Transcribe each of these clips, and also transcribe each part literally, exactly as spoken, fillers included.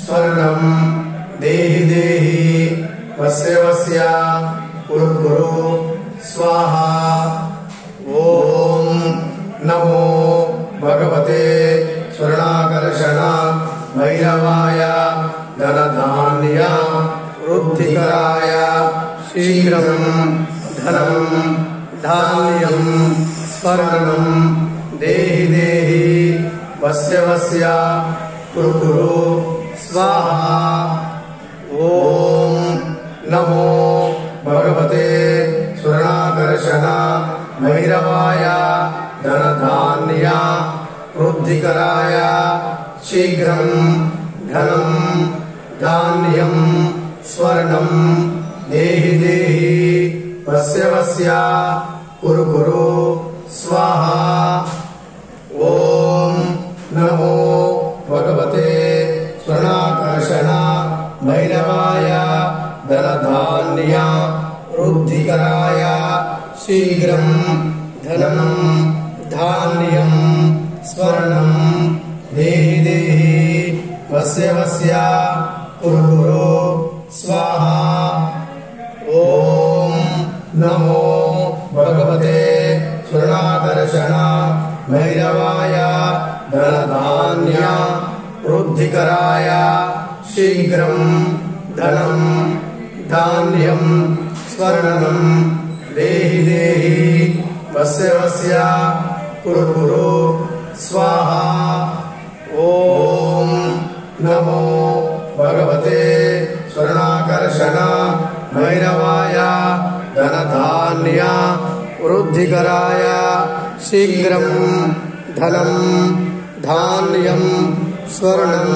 स्वर्णं देहि देहि वस्य वस्य कुरु कुरु स्वाहा। ओम नमो भगवते स्वर्णाकर्षण भैरवाय धनधान्य वृद्धिकराय शीघ्रं धनं धान्यं स्वर्णं देहि देहि वस्य वस्य कुरु कुरु स्वाहा। ओम नमो भगवते स्वर्णाकर्षण भैरवाय धनधान्य वृद्धिकराय शीघ्रं धनं धान्यं स्वर्णं देहि देहि वस्य वस्य कुरु कुरु स्वाहा। ओम नमो भगवते स्वर्णाकर्षण भैरवाय धनधान्य वृद्धिकराय शीघ्रं धनं धान्यं स्वर्णं देहि देहि वस्य वस्य कुरु कुरु स्वाहा। ओम नमो भगवते स्वर्णाकर्षण भैरवाय धनधान्य वृद्धिकराय शीघ्रं धनं धान्यं स्वर्णं देहि देहि वस्य वस्य कुरु कुरु स्वाहा। ओम नमो भगवते स्वर्णाकर्षण भैरवाय धनधान्य वृद्धिकराय शीघ्रं धनं धान्यं स्वर्णं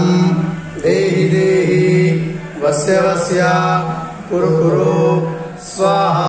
देहि देहि वस्य वस्य कुरु कुरु स्वाहा।